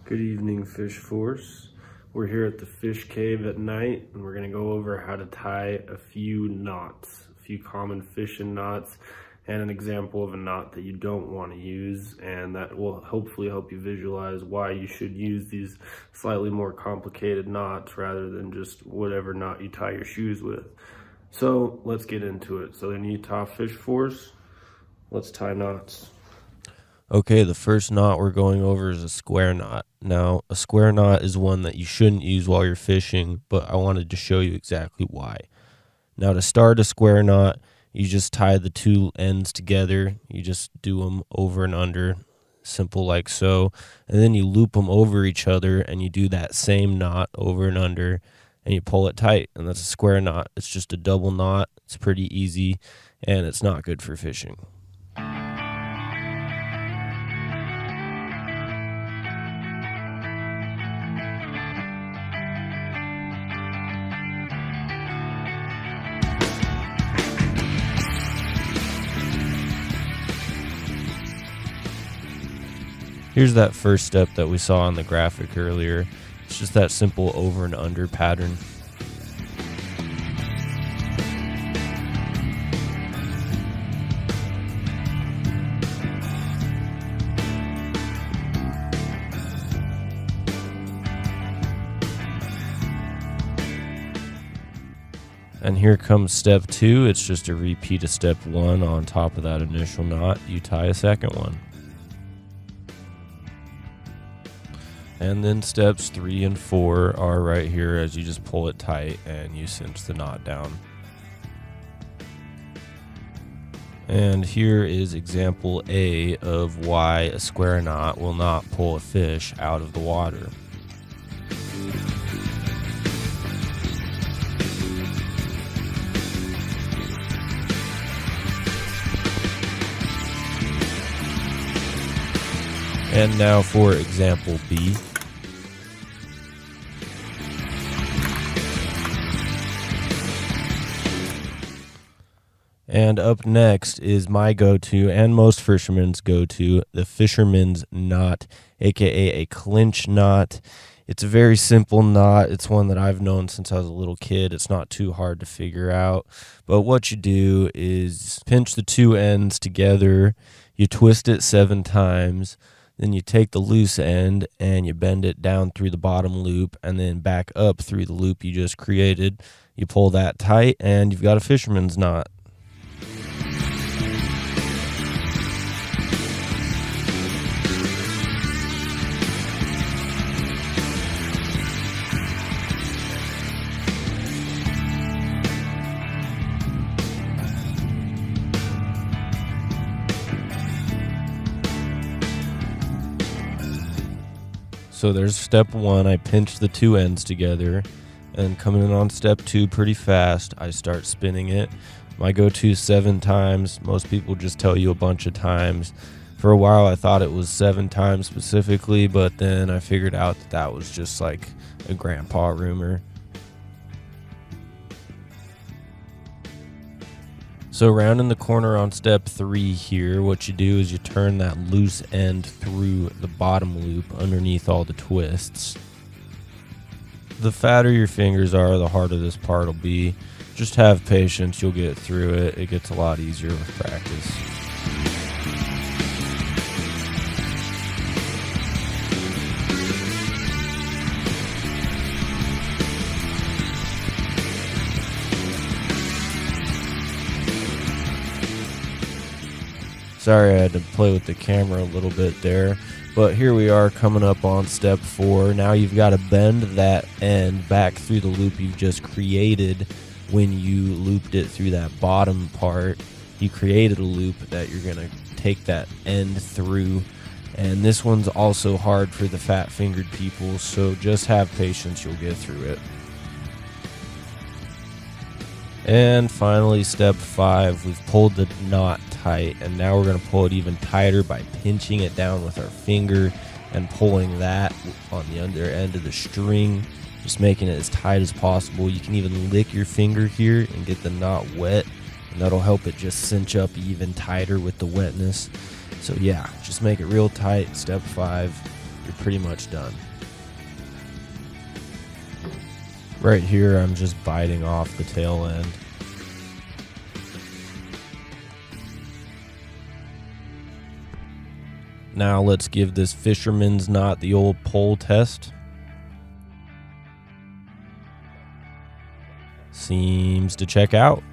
Good evening, Fish Force. We're here at the Fish Cave at night, and we're gonna go over how to tie a few knots, a few common fishing knots, and an example of a knot that you don't want to use, and that will hopefully help you visualize why you should use these slightly more complicated knots rather than just whatever knot you tie your shoes with. So let's get into it. Southern Utah Fish Force, let's tie knots. Okay, the first knot we're going over is a square knot. Now, a square knot is one that you shouldn't use while you're fishing, but I wanted to show you exactly why. Now, to start a square knot, you just tie the two ends together. You just do them over and under, simple like so. And then you loop them over each other, and you do that same knot over and under, and you pull it tight. And that's a square knot. It's just a double knot. It's pretty easy, and it's not good for fishing. Here's that first step that we saw on the graphic earlier. It's just that simple over and under pattern. And here comes step 2. It's just a repeat of step 1 on top of that initial knot. You tie a second one. And then steps 3 and 4 are right here as you just pull it tight and you cinch the knot down. And here is example A of why a square knot will not pull a fish out of the water. And now for example B. And up next is my go-to and most fishermen's go-to, the fisherman's knot, aka a clinch knot. It's a very simple knot. It's one that I've known since I was a little kid. It's not too hard to figure out. But what you do is pinch the two ends together, you twist it 7 times, then you take the loose end and you bend it down through the bottom loop and then back up through the loop you just created. You pull that tight and you've got a fisherman's knot. So there's step 1, I pinch the two ends together, and coming in on step 2 pretty fast, I start spinning it. My go-to 7 times, most people just tell you a bunch of times. For a while I thought it was 7 times specifically, but then I figured out that that was just like a grandpa rumor. So rounding the corner on step 3 here, what you do is you turn that loose end through the bottom loop underneath all the twists. The fatter your fingers are, the harder this part will be. Just have patience, you'll get through it. It gets a lot easier with practice. Sorry I had to play with the camera a little bit there, but here we are coming up on step 4. Now you've got to bend that end back through the loop you've just created when you looped it through that bottom part. You created a loop that you're going to take that end through, and this one's also hard for the fat-fingered people, so just have patience, you'll get through it. And finally, step 5, we've pulled the knot tight, and now we're going to pull it even tighter by pinching it down with our finger and pulling that on the under end of the string, just making it as tight as possible. You can even lick your finger here and get the knot wet, and that'll help it just cinch up even tighter with the wetness. So yeah, just make it real tight. Step 5, you're pretty much done. Right here, I'm just biting off the tail end. Now let's give this fisherman's knot the old pull test. Seems to check out.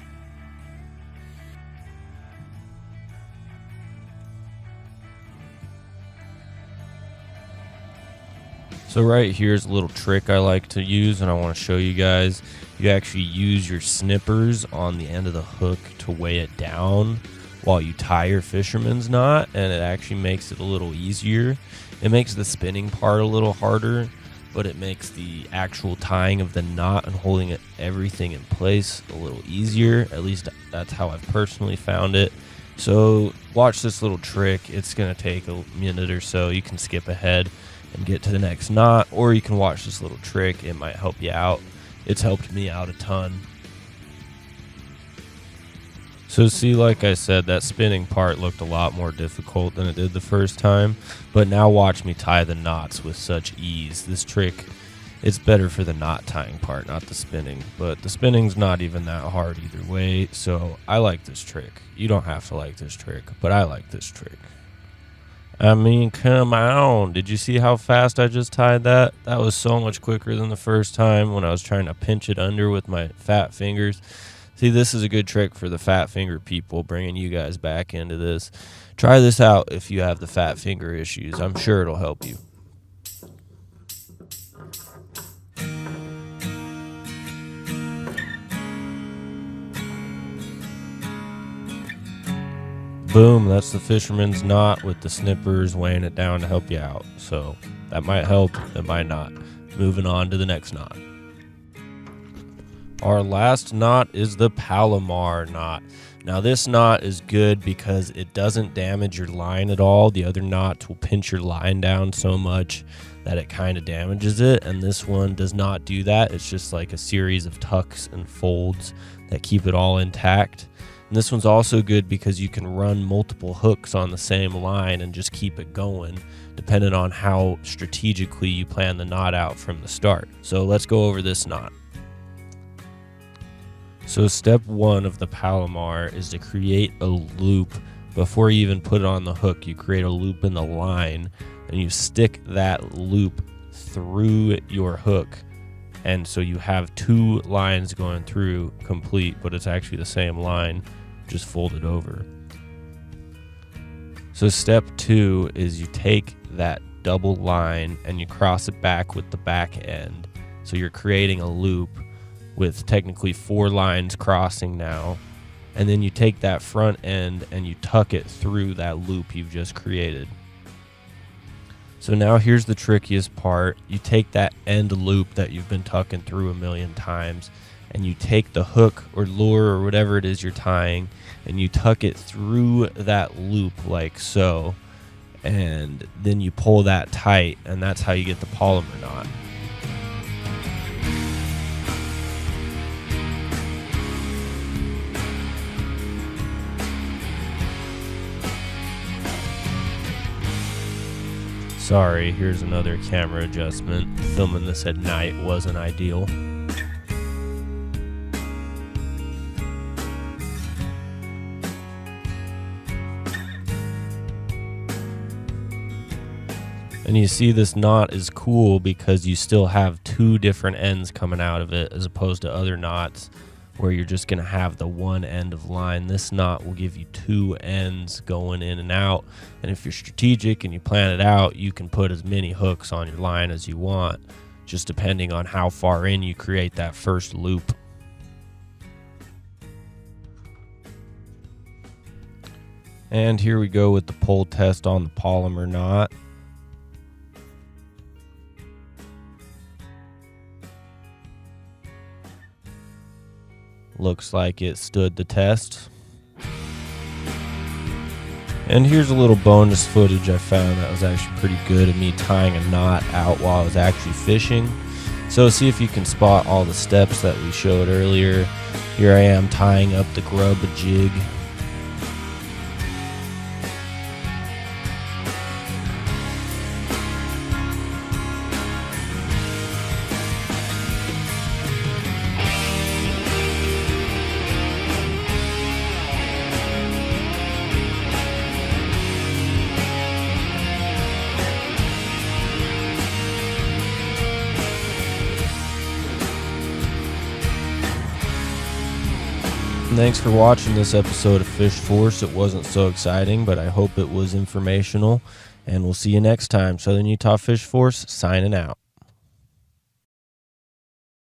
So right here's a little trick I like to use, and I want to show you guys. You actually use your snippers on the end of the hook to weigh it down while you tie your fisherman's knot, and it actually makes it a little easier. It makes the spinning part a little harder, but it makes the actual tying of the knot and holding everything in place a little easier. At least that's how I've personally found it. So watch this little trick. It's going to take a minute or so. You can skip ahead and get to the next knot, or you can watch this little trick. It might help you out. It's helped me out a ton. So see, like I said, that spinning part looked a lot more difficult than it did the first time, but now watch me tie the knots with such ease. This trick, it's better for the knot tying part, not the spinning, but the spinning's not even that hard either way, so I like this trick. You don't have to like this trick, but I like this trick. I mean, come on. Did you see how fast I just tied that? That was so much quicker than the first time when I was trying to pinch it under with my fat fingers. See, this is a good trick for the fat finger people, bringing you guys back into this. Try this out if you have the fat finger issues. I'm sure it'll help you. Boom, that's the fisherman's knot with the snippers weighing it down to help you out. So that might help, it might not. Moving on to the next knot. Our last knot is the Palomar knot. Now this knot is good because it doesn't damage your line at all. The other knots will pinch your line down so much that it kind of damages it, and this one does not do that. It's just like a series of tucks and folds that keep it all intact. And this one's also good because you can run multiple hooks on the same line and just keep it going, depending on how strategically you plan the knot out from the start. So let's go over this knot. So step one of the Palomar is to create a loop. Before you even put it on the hook, you create a loop in the line and you stick that loop through your hook. And so you have two lines going through complete, but it's actually the same line, just folded over. So step two is you take that double line and you cross it back with the back end. So you're creating a loop with technically 4 lines crossing now. And then you take that front end and you tuck it through that loop you've just created. So now here's the trickiest part. You take that end loop that you've been tucking through a million times and you take the hook or lure or whatever it is you're tying and you tuck it through that loop like so, and then you pull that tight, and that's how you get the Palomar knot. Sorry, here's another camera adjustment. Filming this at night wasn't ideal. And you see this knot is cool because you still have 2 different ends coming out of it as opposed to other knots where you're just going to have the one end of line. This knot will give you 2 ends going in and out. And if you're strategic and you plan it out, you can put as many hooks on your line as you want, just depending on how far in you create that first loop. And here we go with the pull test on the Palomar knot. Looks like it stood the test. And here's a little bonus footage I found that was actually pretty good of me tying a knot out while I was actually fishing. So see if you can spot all the steps that we showed earlier. Here I am tying up the grub jig. thanks for watching this episode of Fish Force. It wasn't so exciting, but I hope it was informational, and we'll see you next time. Southern Utah Fish Force signing out.